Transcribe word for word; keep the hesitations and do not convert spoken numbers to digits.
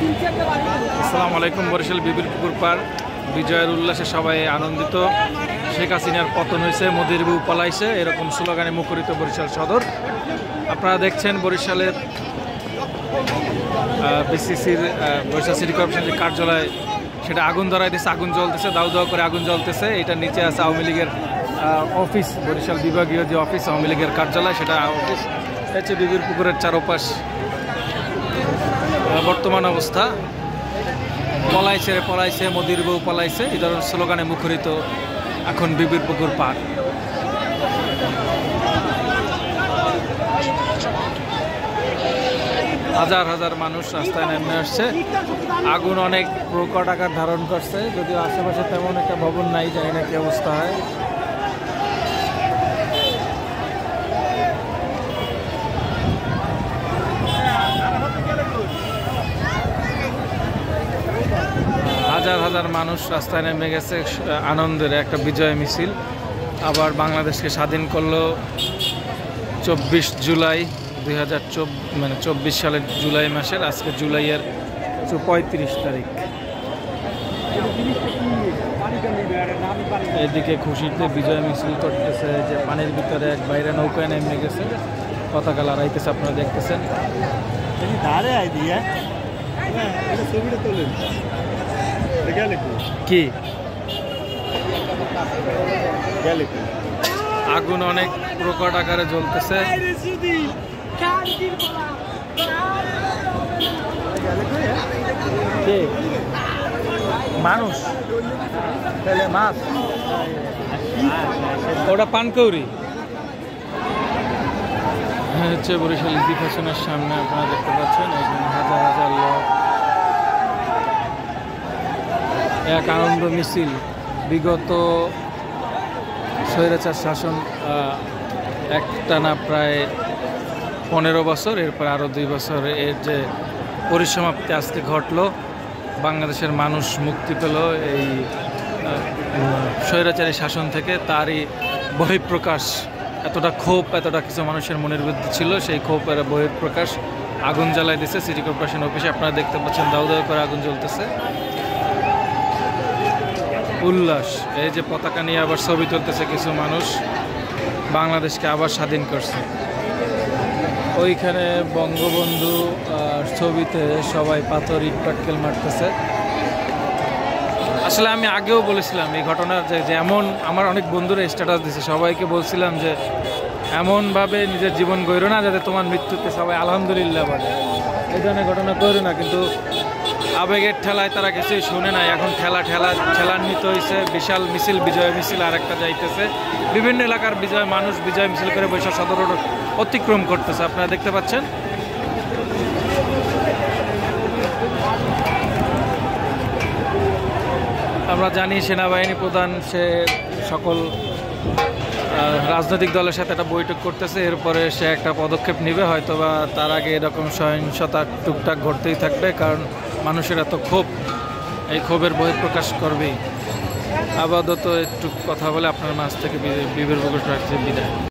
আসসালামু আলাইকুম। বরিশাল বিবির পুকুর পাড় বিজয়ের উল্লাসে সবাই আনন্দিত। শেখ হাসিনার পতন হয়েছে, মোদির বউ পলাইছে, এরকম স্লোগানে মুখরিত বরিশাল সদর। আপনারা দেখছেন বরিশালের বিসিসির বরিশাল সিটি কর্পোরেশনের যে কার্যালয়, সেটা আগুন ধরাই দিচ্ছে, আগুন জ্বলতেছে, দাউ দাউ করে আগুন জ্বলতেছে। এটা নিচে আছে আওয়ামী লীগের অফিস, বরিশাল বিভাগীয় যে অফিস আওয়ামী লীগের কার্যালয়, সেটা অফিস হচ্ছে বিবির পুকুরের চারপাশ বর্তমান অবস্থা। পলাইছে রে পলাইছে, মোদির বউ পলাইছে, এই ধরনের স্লোগানে মুখরিত এখন বিবির পুকুর পাড়। হাজার হাজার মানুষ রাস্তায় নেমে আসছে। আগুন অনেক প্রকট আকার ধারণ করছে, যদিও আশেপাশে তেমন একটা ভবন নাই, জানি না কি অবস্থা হয়। হাজার হাজার মানুষ রাস্তায় নেমে গেছে, আনন্দের একটা বিজয় মিছিল। আবার বাংলাদেশকে স্বাধীন করলো চব্বিশ জুলাই দুই হাজার মানে চব্বিশ সালের জুলাই মাসের, আজকে জুলাইয়ের পঁয়ত্রিশ তারিখ। এদিকে খুশিতে বিজয় মিছিল করতেছে, যে পানির ভিতরে এক বাইরে নৌকায় নেমে গেছে, পতাকা লড়াইতেছে, আপনারা দেখতেছেন। কি আগুন অনেক প্রকট আকারে জ্বলতেছে। মানুষ মাছ, ওটা পানকৌড়ি হচ্ছে বরিশাল ইজি ফ্যাশনের সামনে। আপনারা দেখতে পাচ্ছেন এখানে হাজার হাজার লোক, এক আনন্দ মিছিল। বিগত স্বৈরাচার শাসন একটানা প্রায় পনেরো বছর, এরপর আরও দুই বছর, এর যে পরিসমাপ্তি আজকে ঘটলো, বাংলাদেশের মানুষ মুক্তি পেল এই স্বৈরাচারী শাসন থেকে, তারই বহিঃপ্রকাশ। এতটা ক্ষোভ, এতটা কিছু মানুষের মনের মধ্যে ছিল, সেই ক্ষোভের বহিঃপ্রকাশ। আগুন জ্বালাই দিচ্ছে সিটি কর্পোরেশন অফিসে, আপনারা দেখতে পাচ্ছেন দাউ দাউ করে আগুন জ্বলতেছে। উল্লাস, এই যে পতাকা নিয়ে আবার ছবি তুলতেছে কিছু মানুষ, বাংলাদেশকে আবার স্বাধীন করছে। ওইখানে বঙ্গবন্ধু ছবিতে সবাই পাথর ইট পাটকেল মারতেছে। আসলে আমি আগেও বলেছিলাম এই ঘটনার, যে যেমন আমার অনেক বন্ধুরা স্ট্যাটাস দিচ্ছে, সবাইকে বলছিলাম যে এমনভাবে নিজের জীবন গড়ো না যাতে তোমার মৃত্যুতে সবাই আলহামদুলিল্লাহ বলে, এই ধরনের ঘটনা করো না। কিন্তু আবেগের ঠেলায় তারা কিছুই শুনে নাই। এখন ঠেলা ঠেলা ঠেলান্বিত হয়েছে, বিশাল মিছিল, বিজয় মিছিল আর একটা যাইতেছে। বিভিন্ন এলাকার বিজয় মানুষ বিজয় মিছিল করে বরিশাল সদর অতিক্রম করতেছে, আপনারা দেখতে পাচ্ছেন। আমরা জানি সেনাবাহিনী প্রধান সে সকল রাজনৈতিক দলের সাথে একটা বৈঠক করতেছে, এরপরে সে একটা পদক্ষেপ নেবে হয়তোবা। তার আগে এরকম সহিংসতা টুকটাক ঘটতেই থাকবে, কারণ মানুষের এত ক্ষোভ, এই ক্ষোভের বহিঃপ্রকাশ করবেই। আপাতত একটু কথা বলে আপনার মাঝ থেকে বিবির পুকুর বিদায়।